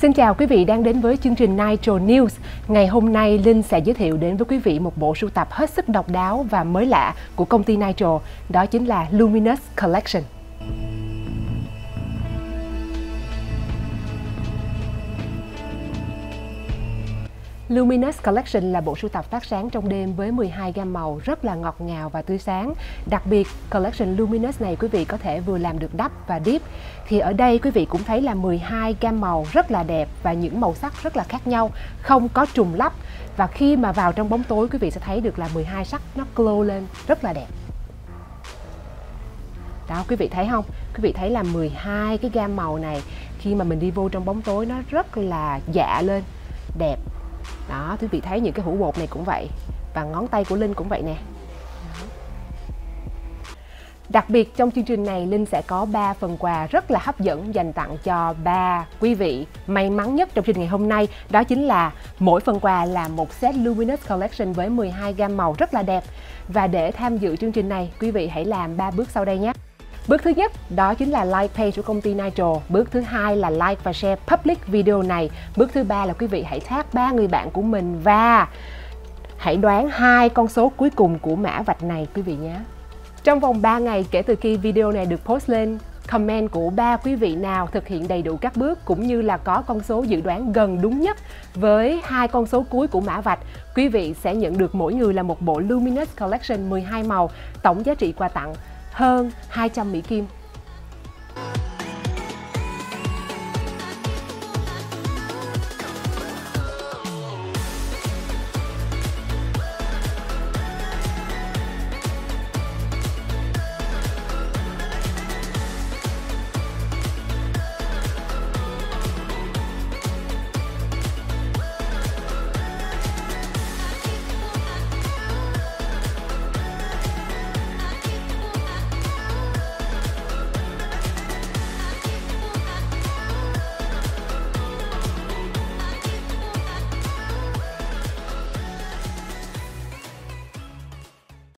Xin chào quý vị đang đến với chương trình Nitro News. Ngày hôm nay Linh sẽ giới thiệu đến với quý vị một bộ sưu tập hết sức độc đáo và mới lạ của công ty Nitro. Đó chính là Luminous Collection. Luminous Collection là bộ sưu tập phát sáng trong đêm với 12 gam màu rất là ngọt ngào và tươi sáng. Đặc biệt, Collection Luminous này quý vị có thể vừa làm được đắp và deep. Thì ở đây quý vị cũng thấy là 12 gam màu rất là đẹp và những màu sắc rất là khác nhau, không có trùng lắp. Và khi mà vào trong bóng tối quý vị sẽ thấy được là 12 sắc nó glow lên rất là đẹp. Đó, quý vị thấy không? Quý vị thấy là 12 cái gam màu này khi mà mình đi vô trong bóng tối nó rất là dạ lên, đẹp. Đó, quý vị thấy những cái hũ bột này cũng vậy. Và ngón tay của Linh cũng vậy nè. Đó. Đặc biệt trong chương trình này Linh sẽ có 3 phần quà rất là hấp dẫn dành tặng cho 3 quý vị may mắn nhất trong chương trình ngày hôm nay. Đó chính là mỗi phần quà là một set Luminous Collection với 12 gam màu rất là đẹp. Và để tham dự chương trình này, quý vị hãy làm 3 bước sau đây nhé. Bước thứ nhất đó chính là like page của công ty Nitro. Bước thứ hai là like và share public video này. Bước thứ ba là quý vị hãy tag 3 người bạn của mình và hãy đoán 2 con số cuối cùng của mã vạch này quý vị nhé. Trong vòng 3 ngày kể từ khi video này được post lên, comment của 3 quý vị nào thực hiện đầy đủ các bước cũng như là có con số dự đoán gần đúng nhất với 2 con số cuối của mã vạch, quý vị sẽ nhận được mỗi người là một bộ Luminous Collection 12 màu, tổng giá trị quà tặng hơn 200 Mỹ Kim.